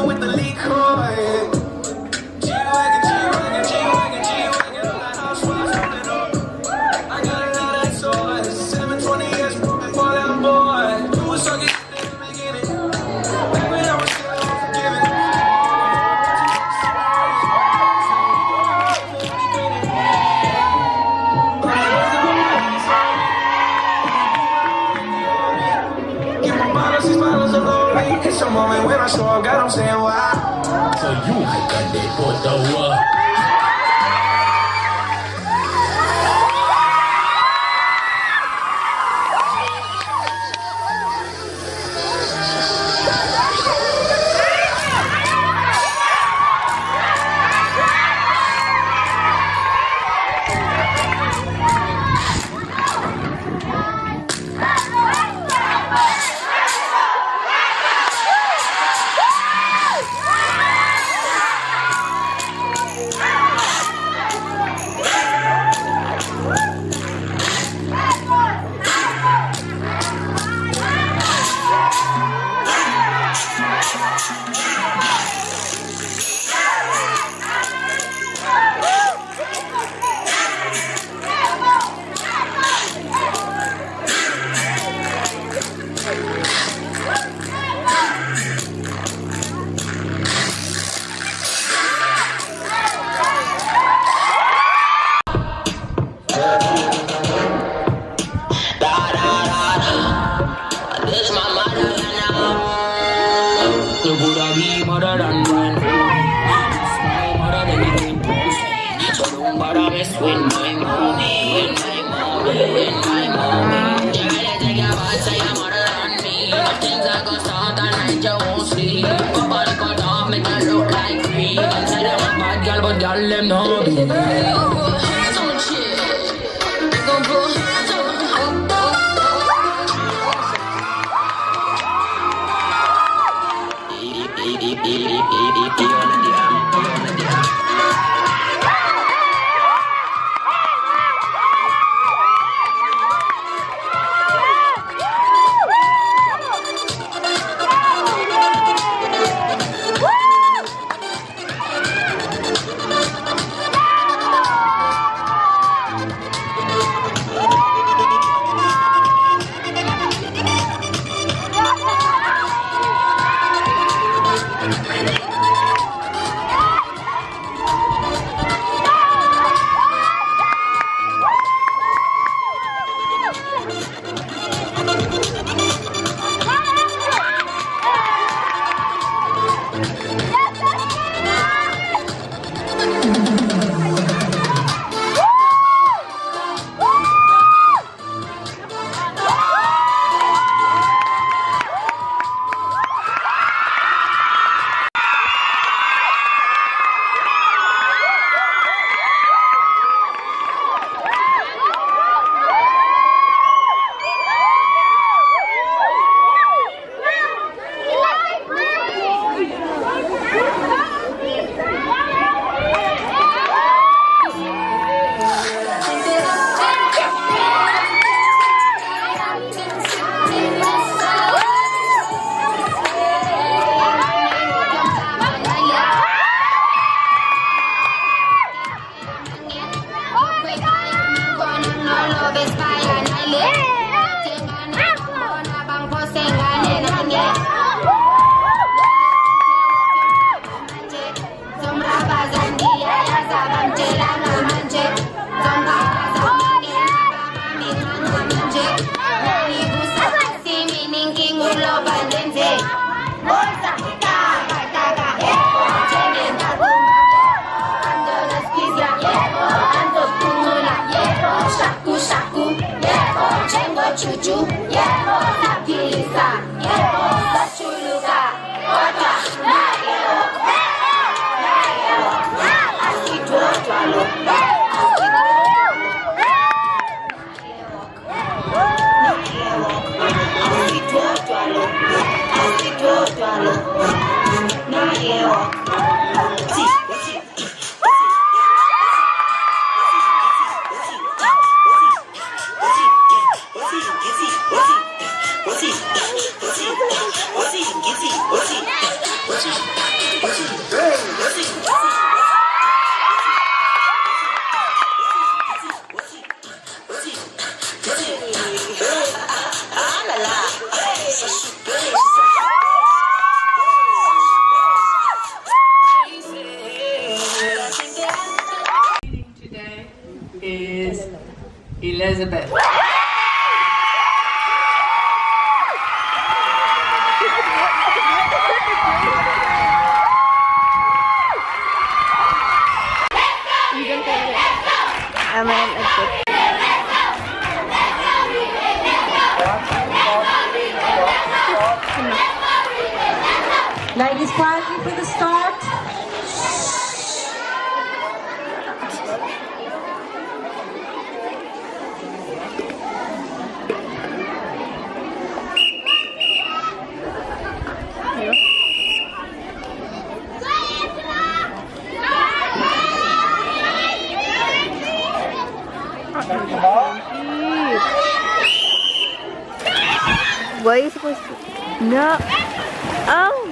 with the liquor. G-Wagon, G-Wagon, G-Wagon, G-Wagon. The housewives rolling up. I got it out that toy. 720S, fall down boy. You was talking shit in the beginning. Back when I was still unforgiving. Get my bottles, 6 bottles of glory. It's a moment when I show up, God, I'm saying why. So you had done it for the world. You coulda be mother than mine. My mother than anything. So don't bother mess with my mommy. With my mommy. You better take your bad, say your mother than me. Things are gonna start and night you won't sleep. Body cut off, make you look like me. Them say them a bad girl, but girl them know me. Some shit. They gon' put Today is Elizabeth. Ladies, quietly for the start. What are you supposed to? No. Oh.